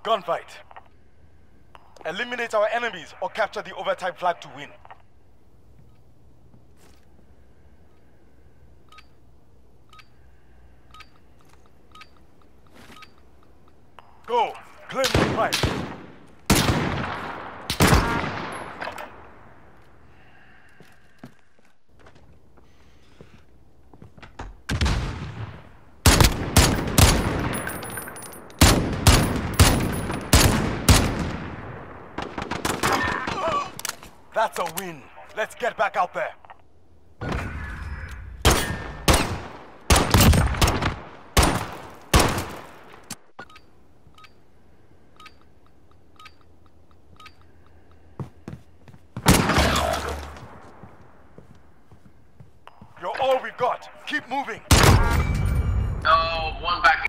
Gunfight. Eliminate our enemies or capture the overtime flag to win. Go! Claim the prize! That's a win. Let's get back out there. You're all we got. Keep moving. No, one back.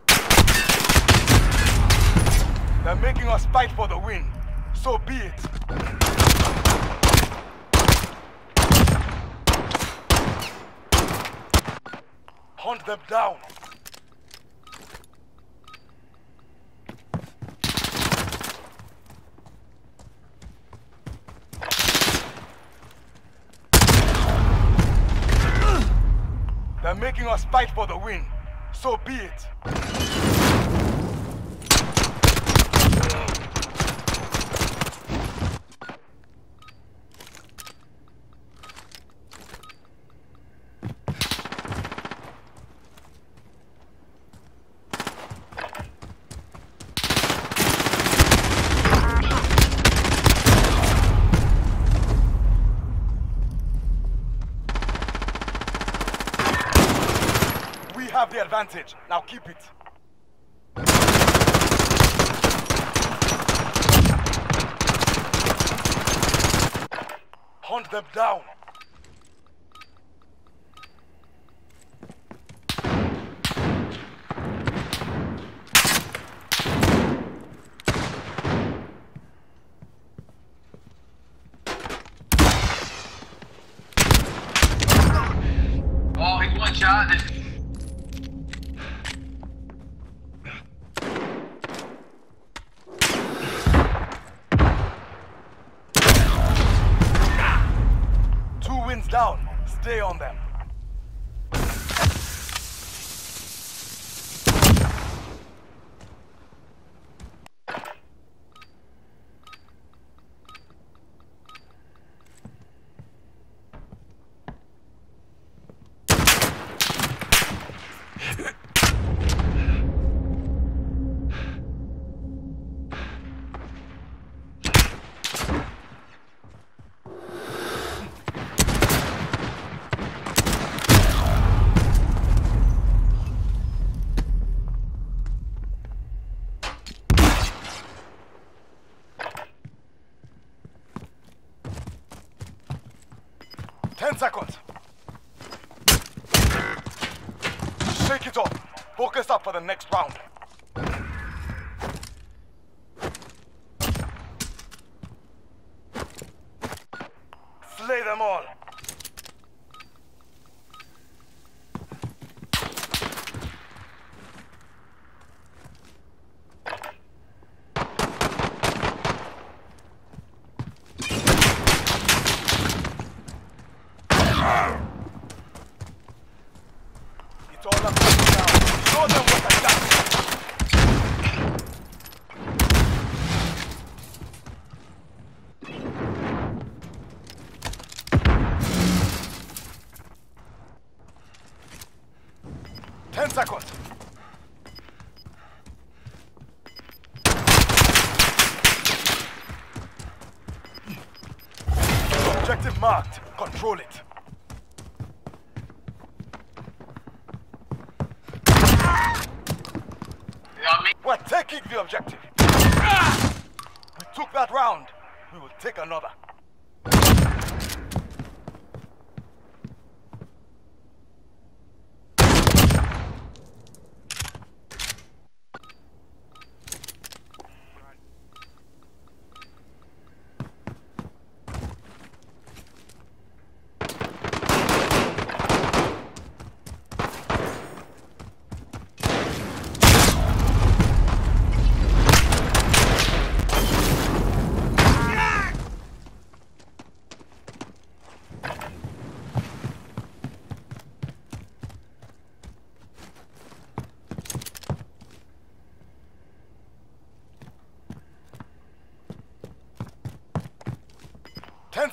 They're making us fight for the win. So be it. Hunt them down. They're making us fight for the win. So be it. Have the advantage. Now keep it. Hunt them down. Oh, he's one shot. 2 wins down. Stay on them. Seconds. Shake it off. Focus up for the next round. Slay them all. It's all up to you now. Show them what I got. 10 seconds. Objective marked. Control it. We're taking the objective. We took that round. We will take another.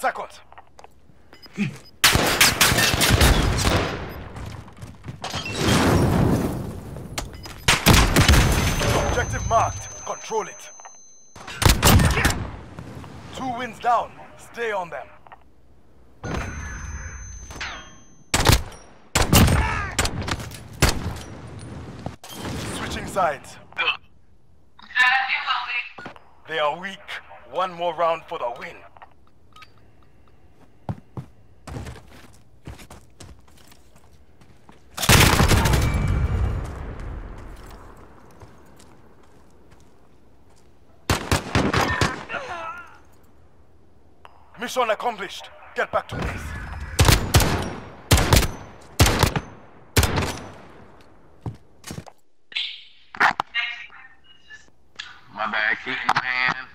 seconds. Objective marked. Control it. 2 wins down. Stay on them. Switching sides. They are weak. One more round for the win. Mission accomplished. Get back to base. My bad, keep in my hand.